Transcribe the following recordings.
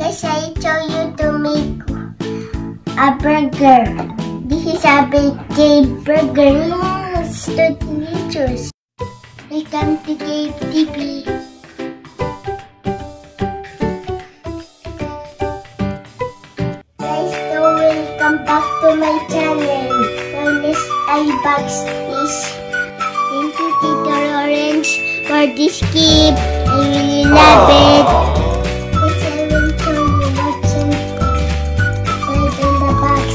guys, I show you to make a burger. This is a big burger. Yes, so delicious. Welcome to Gabe TV. Guys, so welcome back to my channel. Now this iBox is into Tito Lawrence for this gift. I really love it. Let's I will show you what's inside in the box.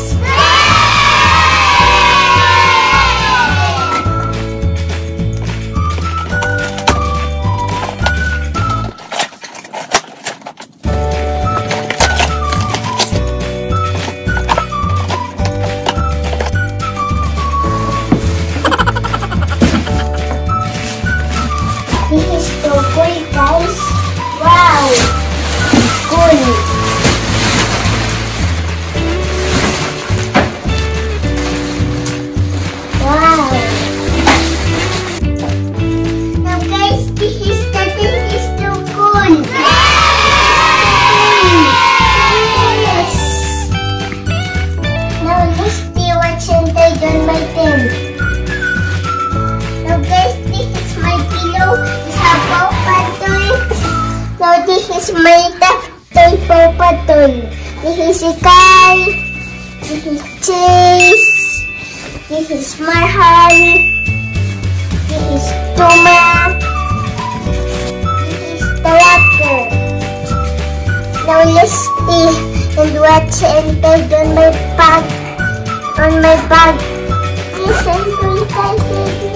This is so cool, guys. Wow! Cool! Wow! Now guys, this is so cool! Yes! Now let's see what's inside on my tent. Now guys, this is my pillow. Now this is my toy Papa toy. This is a car. This is Chase. This is Marhan. This is Toma. This is the raptor. Now let's see and what's inside on my bag. Listen to it, guys.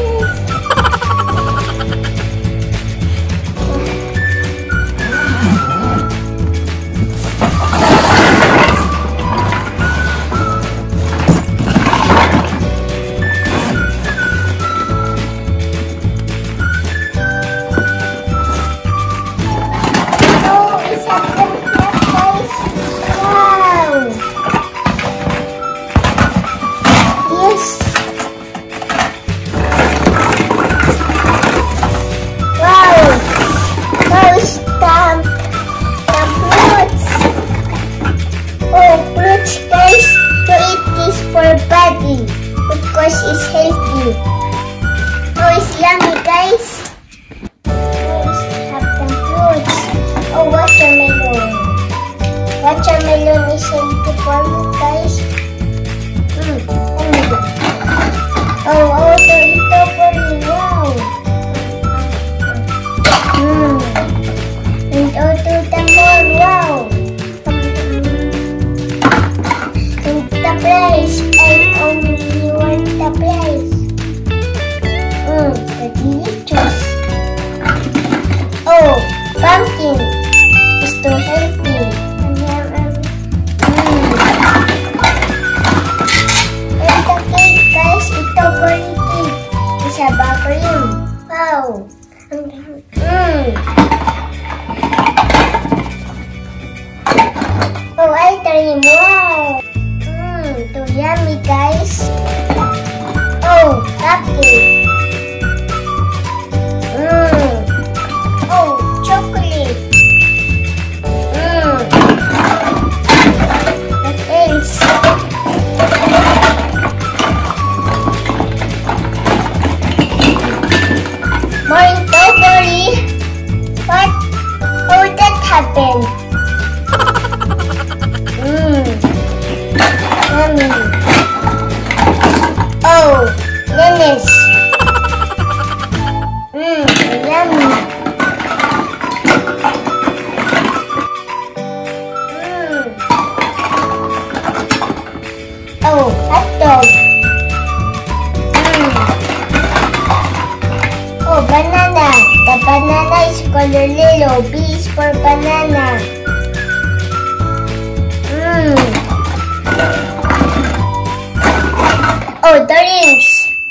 Body because it's healthy. Oh, it's yummy, guys. Oh, we have some fruits. Oh, watermelon. Watermelon is healthy for me, guys. Oh, ito for you. Wow. And also the more. Wow. The price. I only want the price. The delicious. Oh, pumpkin is too healthy. And the cake, guys, ito curry cake. It's a cream. Wow. Oh, I try mo. Wow. Too yummy, guys. Oh, cupcake. Oh, chocolate. What else? More strawberry. What? How did that happen? Yummy. Oh, Dennis. Yummy. Oh, hot dog. Oh, banana. The banana is color yellow. B is for banana. Oh, the rings.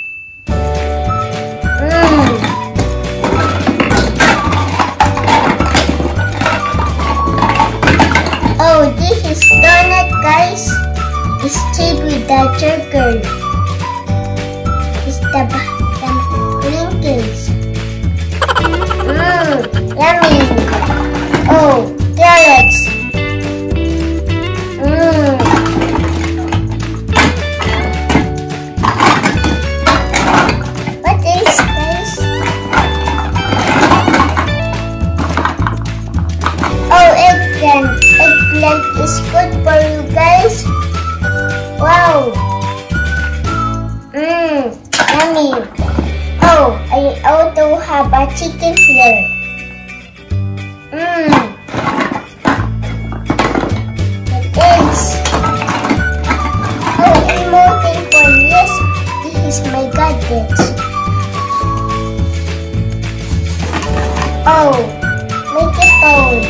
Oh, this is donut, guys. It's cheap with the circle. It's the wrinkles. Yummy. Oh, carrots. Thailand is good for you guys. Wow. Yummy. Oh, I also have a chicken here. It is. Oh, and more thankful. Yes, this is my gadget. Oh, make it phone.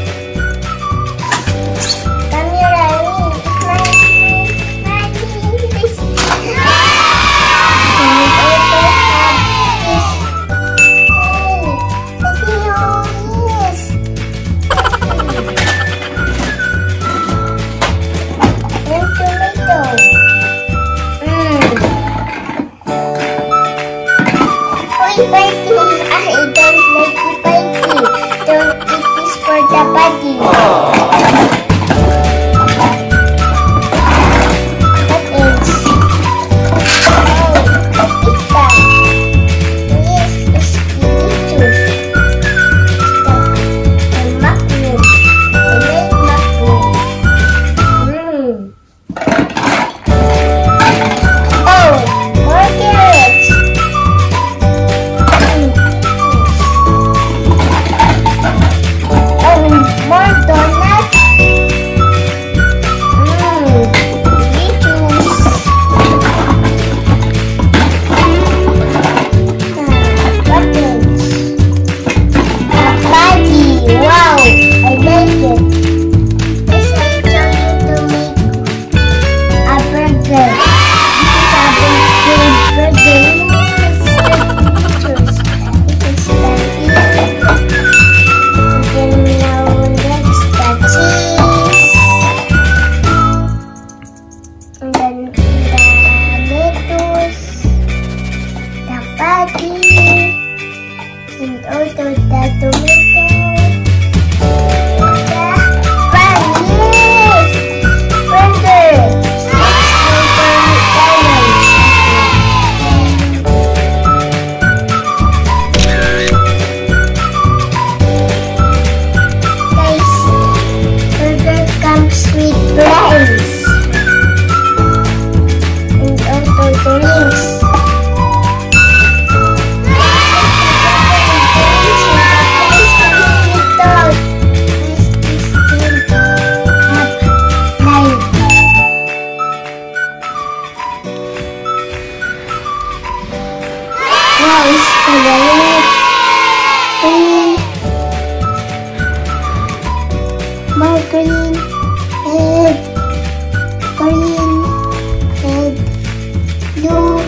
More green, red, green, red, blue,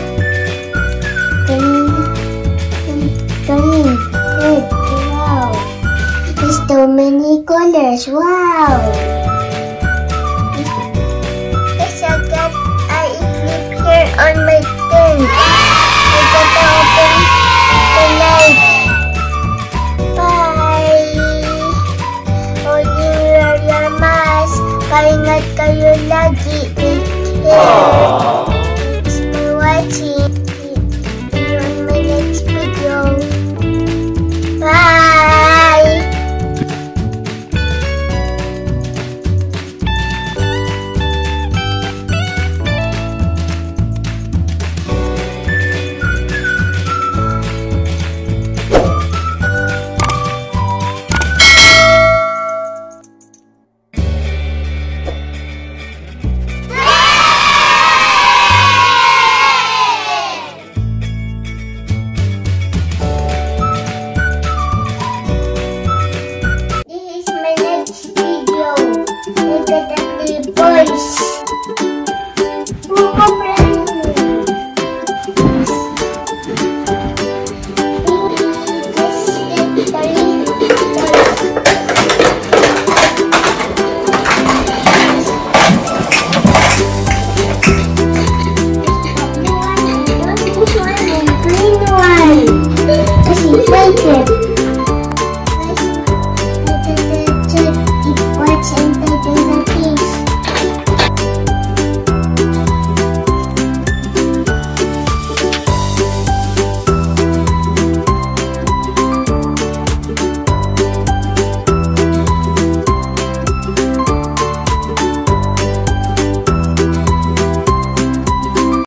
green, red. Wow! There's so many colors. Wow! There's a cat I clip here on my tent. I gotta open the light. Bye! Only wear your mask. Paingat kayo lagi. Take care. Thanks for watching. See you on my next video. Bye! This is my next video. Look at the boys.